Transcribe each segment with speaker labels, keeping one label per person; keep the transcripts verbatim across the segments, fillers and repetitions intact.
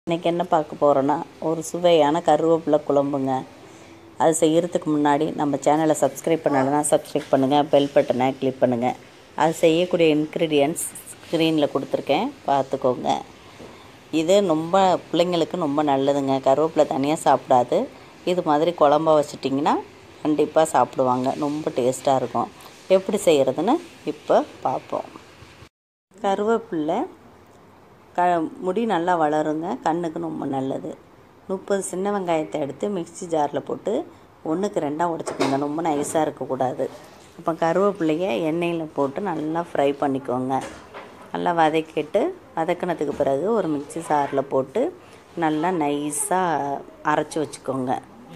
Speaker 1: இன்றைக்கி என்ன பார்க்க போகிறோன்னா ஒரு சுவையான கருவேப்பிலை குழம்புங்க. அது செய்கிறதுக்கு முன்னாடி நம்ம சேனலை சப்ஸ்கிரைப் பண்ணலைன்னா சப்ஸ்கிரைப் பண்ணுங்கள், பெல் பட்டனை கிளிக் பண்ணுங்கள். அது செய்யக்கூடிய இன்க்ரீடியன்ட்ஸ் ஸ்க்ரீனில் கொடுத்துருக்கேன், பார்த்துக்கோங்க. இது ரொம்ப பிள்ளைங்களுக்கு ரொம்ப நல்லதுங்க. கருவேப்பிலை தனியாக சாப்பிடாது. இது மாதிரி குழம்பா வச்சுட்டிங்கன்னா கண்டிப்பாக சாப்பிடுவாங்க. ரொம்ப டேஸ்ட்டாக இருக்கும். எப்படி செய்கிறதுன்னு இப்போ பார்ப்போம். கருவேப்பிலை க முடி நல்லா வளருங்க, கண்ணுக்கு ரொம்ப நல்லது. முப்பது சின்ன வெங்காயத்தை எடுத்து மிக்ஸி ஜாரில் போட்டு ஒன்றுக்கு ரெண்டாக உடச்சிக்கோங்க. ரொம்ப நைஸாக இருக்கக்கூடாது. அப்போ கருவேப்பிலையை எண்ணெயில் போட்டு நல்லா ஃப்ரை பண்ணிக்கோங்க. நல்லா வதக்கிட்டு வதக்கினதுக்கு பிறகு ஒரு மிக்ஸி ஜாரில் போட்டு நல்லா நைஸாக அரைச்சி வச்சுக்கோங்க.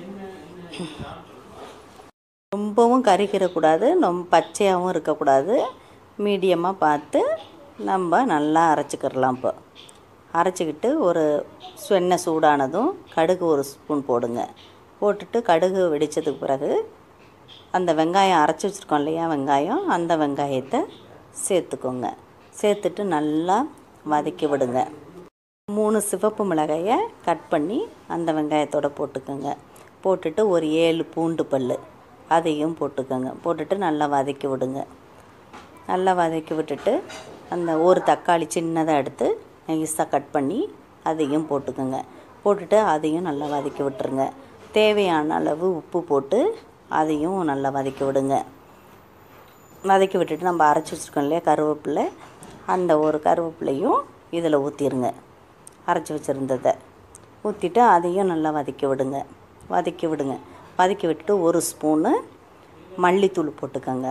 Speaker 1: ரொம்பவும் கருகிடக்கூடாது, ரொம்ப பச்சையாகவும் இருக்கக்கூடாது. மீடியமாக பார்த்து நம்ம நல்லா அரைச்சிக்கிடலாம். இப்போ அரைச்சிக்கிட்டு ஒரு எண்ணெய் சூடானதும் கடுகு ஒரு ஸ்பூன் போடுங்க. போட்டுட்டு கடுகு வெடித்ததுக்கு பிறகு அந்த வெங்காயம் அரைச்சி வச்சுருக்கோம் இல்லையா, வெங்காயம் அந்த வெங்காயத்தை சேர்த்துக்கோங்க. சேர்த்துட்டு நல்லா வதக்கி விடுங்க. மூணு சிவப்பு மிளகாயை கட் பண்ணி அந்த வெங்காயத்தோடு போட்டுக்கோங்க. போட்டுட்டு ஒரு ஏழு பூண்டு பல் அதையும் போட்டுக்கோங்க. போட்டுட்டு நல்லா வதக்கி விடுங்க. நல்லா வதக்கி விட்டுட்டு அந்த ஒரு தக்காளி சின்னதாக எடுத்து நைஸாக கட் பண்ணி அதையும் போட்டுக்கோங்க. போட்டுட்டு அதையும் நல்லா வதக்கி விட்டுருங்க. தேவையான அளவு உப்பு போட்டு அதையும் நல்லா வதக்கி விடுங்க. வதக்கி விட்டுட்டு நம்ம அரைச்சி வச்சுருக்கோம் இல்லையா கருவேப்பிலை, அந்த ஒரு கருவேப்பிலையும் இதில் ஊற்றிடுங்க. அரைச்சி வச்சுருந்ததை ஊற்றிட்டு அதையும் நல்லா வதக்கி விடுங்க. வதக்கி விடுங்க வதக்கி விட்டுட்டு ஒரு ஸ்பூனு மல்லித்தூள் போட்டுக்கோங்க.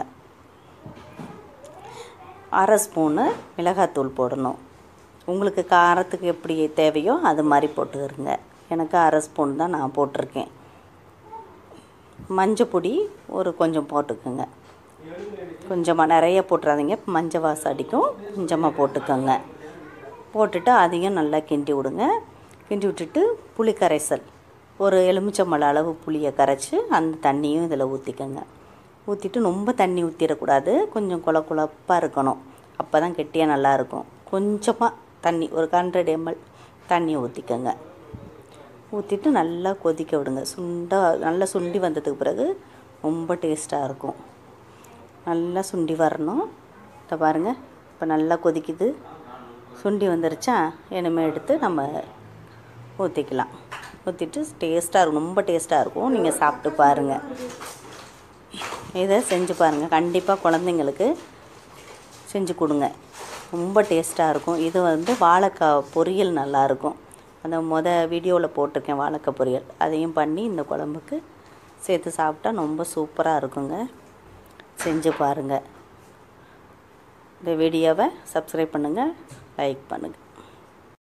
Speaker 1: அரை ஸ்பூனு மிளகாத்தூள் போடணும். உங்களுக்கு காரத்துக்கு எப்படி தேவையோ அது மாதிரி போட்டுக்கிறங்க. எனக்கு அரை ஸ்பூன் தான் நான் போட்டிருக்கேன். மஞ்சள் பொடி ஒரு கொஞ்சம் போட்டுக்கோங்க. கொஞ்சமாக நிறைய போட்டுறாதீங்க, மஞ்சள் வாசம் அடிக்கும். கொஞ்சமாக போட்டுக்கோங்க. போட்டுட்டு அதையும் நல்லா கிண்டி விடுங்க. கிண்டி விட்டுட்டு புளி கரைசல் ஒரு எலுமிச்சம்பழ அளவு புளியை கரைச்சி அந்த தண்ணியும் இதில் ஊற்றிக்கோங்க. ஊற்றிட்டு ரொம்ப தண்ணி ஊற்றிடக்கூடாது, கொஞ்சம் குழ குழப்பாக இருக்கணும். அப்போ தான் கெட்டியாக நல்லாயிருக்கும். கொஞ்சமாக தண்ணி ஒரு ஹண்ட்ரட் எம்எல் தண்ணி ஊற்றிக்கோங்க. ஊற்றிட்டு நல்லா கொதிக்க விடுங்க. சுண்டா நல்லா சுண்டி வந்ததுக்கு பிறகு ரொம்ப டேஸ்ட்டாக இருக்கும். நல்லா சுண்டி வரணும். இதை பாருங்கள், இப்போ நல்லா கொதிக்குது, சுண்டி வந்துருச்சா. இனிமேல் எடுத்து நம்ம ஊற்றிக்கலாம். ஊற்றிட்டு டேஸ்ட்டாக இருக்கும், ரொம்ப டேஸ்ட்டாக இருக்கும். நீங்கள் சாப்பிட்டு பாருங்கள், இதை செஞ்சு பாருங்கள். கண்டிப்பாக குழந்தைங்களுக்கு செஞ்சு கொடுங்க, ரொம்ப டேஸ்ட்டாக இருக்கும். இது வந்து வாழைக்காய் பொரியல் நல்லாயிருக்கும். அந்த மொதல் வீடியோவில் போட்டிருக்கேன் வாழைக்காய் பொரியல், அதையும் பண்ணி இந்த குழம்புக்கு சேர்த்து சாப்பிட்டா ரொம்ப சூப்பராக இருக்குங்க. செஞ்சு பாருங்கள். இந்த வீடியோவை சப்ஸ்கிரைப் பண்ணுங்கள், லைக் பண்ணுங்கள்.